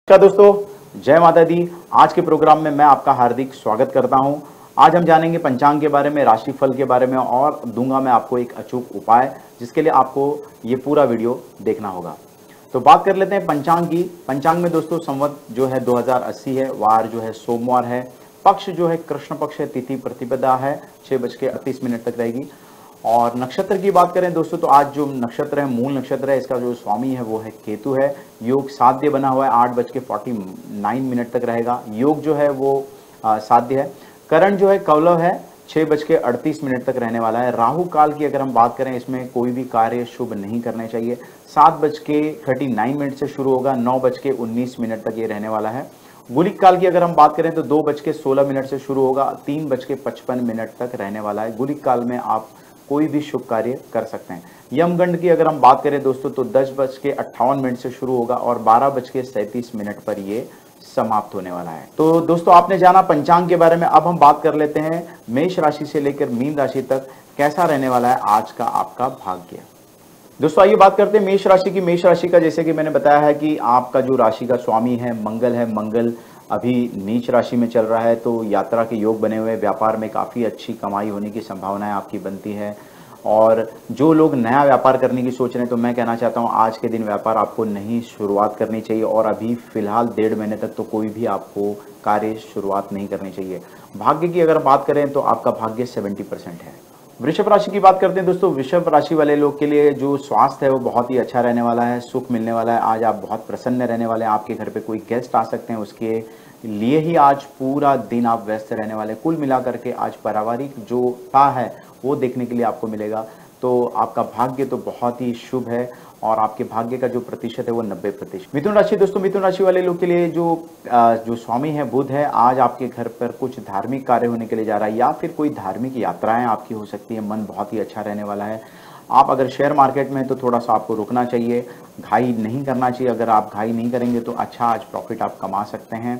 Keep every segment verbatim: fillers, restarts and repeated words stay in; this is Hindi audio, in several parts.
नमस्कार दोस्तों, जय माता दी। आज के प्रोग्राम में मैं आपका हार्दिक स्वागत करता हूं। आज हम जानेंगे पंचांग के बारे में, राशिफल के बारे में और दूंगा मैं आपको एक अचूक उपाय, जिसके लिए आपको ये पूरा वीडियो देखना होगा। तो बात कर लेते हैं पंचांग की। पंचांग में दोस्तों संवत जो है दो हज़ार अस्सी है, वार जो है सोमवार है, पक्ष जो है कृष्ण पक्ष है, तिथि प्रतिपदा है, छह बज के अड़तीस मिनट तक रहेगी। और नक्षत्र की बात करें दोस्तों तो आज जो नक्षत्र है, मूल नक्षत्र है, इसका जो स्वामी है वो है केतु है। योग साध्य बना हुआ है, आठ बज के फोर्टी नाइन मिनट तक रहेगा। योग जो है वो आ, साध्य है। करण जो है कौलव है, छह बज के अड़तीस मिनट तक रहने वाला है। राहु काल की अगर हम बात करें, इसमें कोई भी कार्य शुभ नहीं करने चाहिए। सात बज के थर्टी नाइन मिनट से शुरू होगा, नौ बज के उन्नीस मिनट तक ये रहने वाला है। गुलिक काल की अगर हम बात करें तो दो बज के सोलह मिनट से शुरू होगा, तीन बज के पचपन मिनट तक रहने वाला है। गुलिक काल में आप कोई भी शुभ कार्य कर सकते हैं। यमगंड की अगर हम बात करें दोस्तों तो दस बज के अट्ठावन मिनट से शुरू होगा और बारह बज के सैंतीस मिनट पर ये समाप्त होने वाला है। तो दोस्तों आपने जाना पंचांग के बारे में। अब हम बात कर लेते हैं मेष राशि से लेकर मीन राशि तक कैसा रहने वाला है आज का आपका भाग्य। दोस्तों आइए बात करते हैं मेष राशि की। मेष राशि का जैसे कि मैंने बताया है कि आपका जो राशि का स्वामी है मंगल है, मंगल अभी नीच राशि में चल रहा है, तो यात्रा के योग बने हुए, व्यापार में काफ़ी अच्छी कमाई होने की संभावनाएं आपकी बनती है। और जो लोग नया व्यापार करने की सोच रहे हैं तो मैं कहना चाहता हूं आज के दिन व्यापार आपको नहीं शुरुआत करनी चाहिए, और अभी फिलहाल डेढ़ महीने तक तो कोई भी आपको कार्य शुरुआत नहीं करनी चाहिए। भाग्य की अगर बात करें तो आपका भाग्य सेवेंटी परसेंट है। वृषभ राशि की बात करते हैं दोस्तों। वृषभ राशि वाले लोग के लिए जो स्वास्थ्य है वो बहुत ही अच्छा रहने वाला है, सुख मिलने वाला है। आज आप बहुत प्रसन्न रहने वाले हैं। आपके घर पे कोई गेस्ट आ सकते हैं, उसके लिए ही आज पूरा दिन आप व्यस्त रहने वाले हैं। कुल मिलाकर के आज पारिवारिक जो ता है वो देखने के लिए आपको मिलेगा। तो आपका भाग्य तो बहुत ही शुभ है और आपके भाग्य का जो प्रतिशत है वो नब्बे प्रतिशत। मिथुन राशि दोस्तों, मिथुन राशि वाले लोग के लिए जो जो स्वामी है बुध है, आज आपके घर पर कुछ धार्मिक कार्य होने के लिए जा रहा है, या फिर कोई धार्मिक यात्राएं आपकी हो सकती है। मन बहुत ही अच्छा रहने वाला है। आप अगर शेयर मार्केट में हैं तो थोड़ा सा आपको रुकना चाहिए, घाई नहीं करना चाहिए। अगर आप घाई नहीं करेंगे तो अच्छा आज प्रॉफिट आप कमा सकते हैं।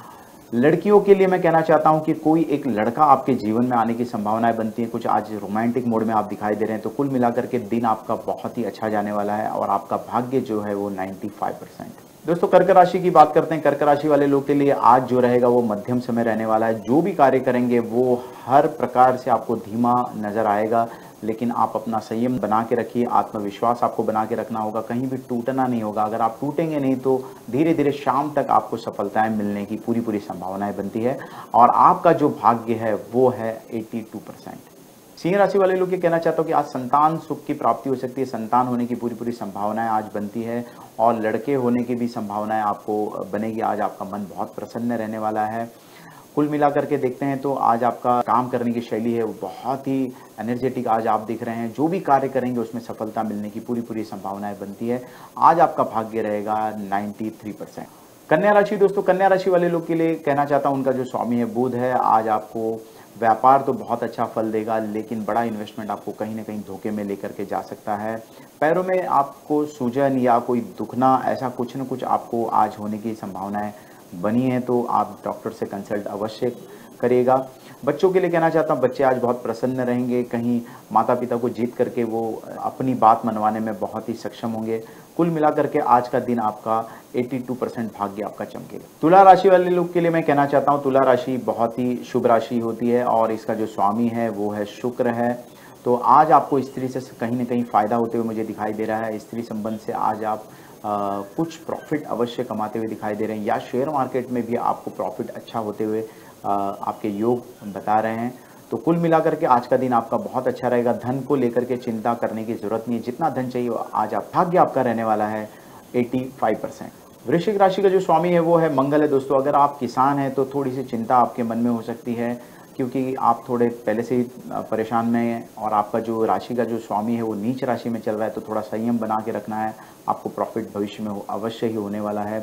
लड़कियों के लिए मैं कहना चाहता हूं कि कोई एक लड़का आपके जीवन में आने की संभावनाएं बनती है। कुछ आज रोमांटिक मोड में आप दिखाई दे रहे हैं। तो कुल मिलाकर के दिन आपका बहुत ही अच्छा जाने वाला है और आपका भाग्य जो है वो पचानवे परसेंट। दोस्तों कर्क राशि की बात करते हैं। कर्क राशि वाले लोग के लिए आज जो रहेगा वो मध्यम समय रहने वाला है। जो भी कार्य करेंगे वो हर प्रकार से आपको धीमा नजर आएगा, लेकिन आप अपना संयम बना के रखिए, आत्मविश्वास आपको बना के रखना होगा, कहीं भी टूटना नहीं होगा। अगर आप टूटेंगे नहीं तो धीरे धीरे शाम तक आपको सफलताएं मिलने की पूरी पूरी संभावनाएं बनती है। और आपका जो भाग्य है वो है बयासी परसेंट। सिंह राशि वाले लोग ये कहना चाहता हूँ कि आज संतान सुख की प्राप्ति हो सकती है। संतान होने की पूरी पूरी संभावनाएं आज बनती है और लड़के होने की भी संभावनाएं आपको बनेगी। आज आपका मन बहुत प्रसन्न रहने वाला है। कुल मिलाकर के देखते हैं तो आज आपका काम करने की शैली है वो बहुत ही एनर्जेटिक आज आप दिख रहे हैं। जो भी कार्य करेंगे उसमें सफलता मिलने की पूरी पूरी संभावनाएं बनती है। आज आपका भाग्य रहेगा तिरानवे परसेंट। कन्या राशि दोस्तों, कन्या राशि वाले लोग के लिए कहना चाहता हूं उनका जो स्वामी है बुध है, आज आपको व्यापार तो बहुत अच्छा फल देगा, लेकिन बड़ा इन्वेस्टमेंट आपको कहीं ना कहीं धोखे में लेकर के जा सकता है। पैरों में आपको सूजन या कोई दुखना, ऐसा कुछ न कुछ आपको आज होने की संभावनाएं बनी है, तो आप डॉक्टर से कंसल्ट अवश्य करिएगा। बच्चों के लिए कहना चाहता हूँ बच्चे आज बहुत प्रसन्न रहेंगे। कहीं माता पिता को जीत करके वो अपनी बात मनवाने में बहुत ही सक्षम होंगे। कुल मिलाकर के आज का दिन आपका बयासी परसेंट भाग्य आपका चमकेगा। तुला राशि वाले लोग के लिए मैं कहना चाहता हूँ तुला राशि बहुत ही शुभ राशि होती है और इसका जो स्वामी है वो है शुक्र है। तो आज आपको स्त्री से कहीं ना कहीं फायदा होते हुए मुझे दिखाई दे रहा है। स्त्री संबंध से आज आप आ, कुछ प्रॉफिट अवश्य कमाते हुए दिखाई दे रहे हैं, या शेयर मार्केट में भी आपको प्रॉफिट अच्छा होते हुए आ, आपके योग बता रहे हैं। तो कुल मिलाकर के आज का दिन आपका बहुत अच्छा रहेगा। धन को लेकर के चिंता करने की जरूरत नहीं है, जितना धन चाहिए आज आप भाग्य आपका रहने वाला है पचासी परसेंट। वृश्चिक राशि का जो स्वामी है वो है मंगल है दोस्तों। अगर आप किसान हैं तो थोड़ी सी चिंता आपके मन में हो सकती है, क्योंकि आप थोड़े पहले से ही परेशान में हैं और आपका जो राशि का जो स्वामी है वो नीच राशि में चल रहा है। तो थोड़ा संयम बना के रखना है, आपको प्रॉफिट भविष्य में अवश्य ही होने वाला है।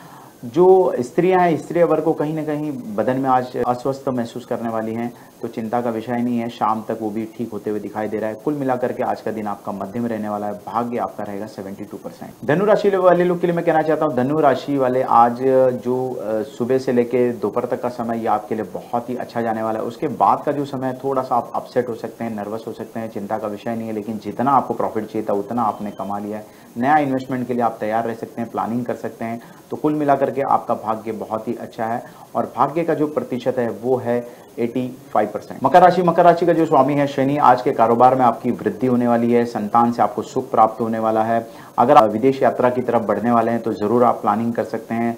जो स्त्रियां हैं, स्त्री वर्ग को कहीं ना कहीं बदन में आज अस्वस्थ महसूस करने वाली हैं, तो चिंता का विषय नहीं है। शाम तक वो भी ठीक होते हुए दिखाई दे रहा है। कुल मिलाकर के आज का दिन आपका मध्यम रहने वाला है। भाग्य आपका रहेगा बहत्तर परसेंट। धनु राशि वाले लोग के लिए मैं कहना चाहता हूँ धनु राशि वाले आज जो सुबह से लेकर दोपहर तक का समय ये आपके लिए बहुत ही अच्छा जाने वाला है। उसके बाद का जो समय थोड़ा सा आप अपसेट हो सकते हैं, नर्वस हो सकते हैं, चिंता का विषय नहीं है, लेकिन जितना आपको प्रॉफिट चाहिए था उतना आपने कमा लिया है। नया इन्वेस्टमेंट के लिए आप तैयार रह सकते हैं, प्लानिंग कर सकते हैं। तो कुल मिलाकर के आपका भाग्य बहुत ही अच्छा है और भाग्य का जो प्रतिशत है वो है पचासी परसेंट। मकर राशि मकर राशि का जो स्वामी है शनि, आज के कारोबार में आपकी वृद्धि होने वाली है, संतान से आपको सुख प्राप्त होने वाला है। अगर आप विदेश यात्रा की तरफ बढ़ने वाले हैं तो ज़रूर आप प्लानिंग कर सकते हैं।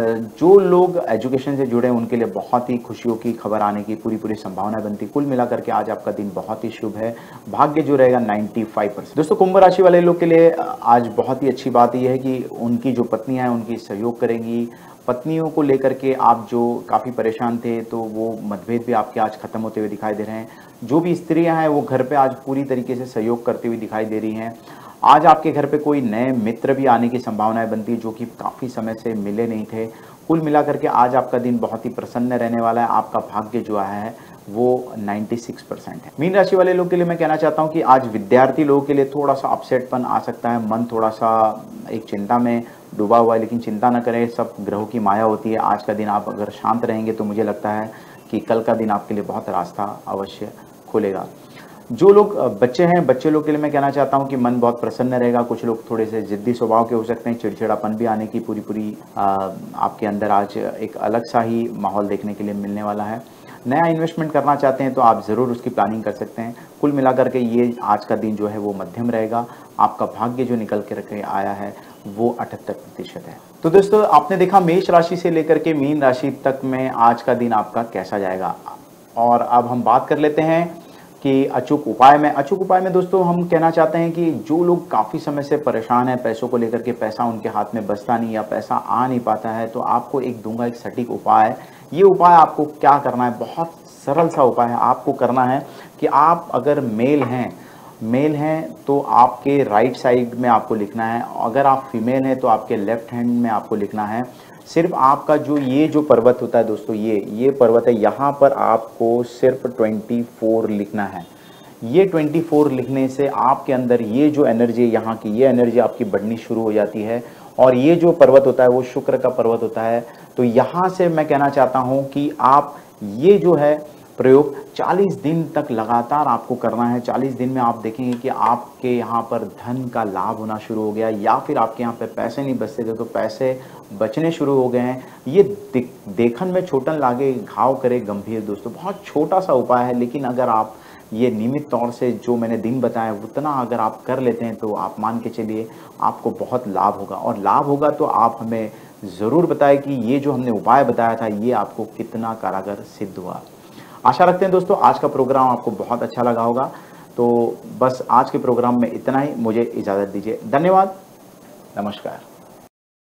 जो लोग एजुकेशन से जुड़े हैं उनके लिए बहुत ही खुशियों की खबर आने की पूरी पूरी संभावना बनती। कुल मिलाकर के आज आपका दिन बहुत ही शुभ है। भाग्य जो रहेगा पचानवे परसेंट। दोस्तों कुंभ राशि वाले लोग के लिए आज बहुत ही अच्छी बात यह है कि उनकी जो पत्नियां हैं उनकी सहयोग करेंगी। पत्नियों को लेकर के आप जो काफ़ी परेशान थे तो वो मतभेद भी आपके आज खत्म होते हुए दिखाई दे रहे हैं। जो भी स्त्रियां हैं वो घर पे आज पूरी तरीके से सहयोग करती हुई दिखाई दे रही हैं। आज आपके घर पे कोई नए मित्र भी आने की संभावनाएं बनती है जो कि काफ़ी समय से मिले नहीं थे। कुल मिलाकर के आज आपका दिन बहुत ही प्रसन्न रहने वाला है। आपका भाग्य जो है वो छियानवे परसेंट है। मीन राशि वाले लोग के लिए मैं कहना चाहता हूं कि आज विद्यार्थी लोगों के लिए थोड़ा सा अपसेटपन आ सकता है। मन थोड़ा सा एक चिंता में डूबा हुआ है, लेकिन चिंता न करें, सब ग्रहों की माया होती है। आज का दिन आप अगर शांत रहेंगे तो मुझे लगता है कि कल का दिन आपके लिए बहुत रास्ता अवश्य खुलेगा। जो लोग बच्चे हैं, बच्चे लोग के लिए मैं कहना चाहता हूं कि मन बहुत प्रसन्न रहेगा। कुछ लोग थोड़े से जिद्दी स्वभाव के हो सकते हैं, चिड़चिड़ापन भी आने की पूरी पूरी आ, आपके अंदर आज एक अलग सा ही माहौल देखने के लिए मिलने वाला है। नया इन्वेस्टमेंट करना चाहते हैं तो आप ज़रूर उसकी प्लानिंग कर सकते हैं। कुल मिलाकर के ये आज का दिन जो है वो मध्यम रहेगा। आपका भाग्य जो निकल के रखे आया है वो अठहत्तर प्रतिशत है। तो दोस्तों आपने देखा मेष राशि से लेकर के मीन राशि तक में आज का दिन आपका कैसा जाएगा। और अब हम बात कर लेते हैं कि अचूक उपाय में अचूक उपाय में दोस्तों हम कहना चाहते हैं कि जो लोग काफ़ी समय से परेशान हैं पैसों को लेकर के, पैसा उनके हाथ में बचता नहीं या पैसा आ नहीं पाता है, तो आपको एक दूंगा एक सटीक उपाय। ये उपाय आपको क्या करना है, बहुत सरल सा उपाय है। आपको करना है कि आप अगर मेल हैं मेल हैं तो आपके राइट साइड में आपको लिखना है, अगर आप फीमेल हैं तो आपके लेफ्ट हैंड में आपको लिखना है। सिर्फ आपका जो ये जो पर्वत होता है दोस्तों, ये ये पर्वत है, यहाँ पर आपको सिर्फ चौबीस लिखना है। ये चौबीस लिखने से आपके अंदर ये जो एनर्जी यहाँ की, ये एनर्जी आपकी बढ़नी शुरू हो जाती है। और ये जो पर्वत होता है वो शुक्र का पर्वत होता है। तो यहाँ से मैं कहना चाहता हूँ कि आप ये जो है प्रयोग चालीस दिन तक लगातार आपको करना है। चालीस दिन में आप देखेंगे कि आपके यहाँ पर धन का लाभ होना शुरू हो गया, या फिर आपके यहाँ पे पैसे नहीं बचते थे तो पैसे बचने शुरू हो गए हैं। ये दे, देखन में छोटन लागे घाव करे गंभीर। दोस्तों बहुत छोटा सा उपाय है, लेकिन अगर आप ये नियमित तौर से जो मैंने दिन बताया उतना अगर आप कर लेते हैं तो आप मान के चलिए आपको बहुत लाभ होगा। और लाभ होगा तो आप हमें ज़रूर बताएं कि ये जो हमने उपाय बताया था ये आपको कितना कारगर सिद्ध हुआ। आशा रखते हैं दोस्तों आज का प्रोग्राम आपको बहुत अच्छा लगा होगा। तो बस आज के प्रोग्राम में इतना ही, मुझे इजाज़त दीजिए। धन्यवाद, नमस्कार।